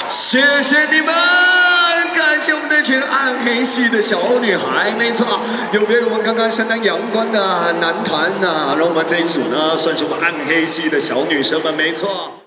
谢谢你们，感谢我们这群暗黑系的小女孩，没错，有别于我们刚刚相当阳光的男团呐，让我们这一组呢算是我们暗黑系的小女生们，没错。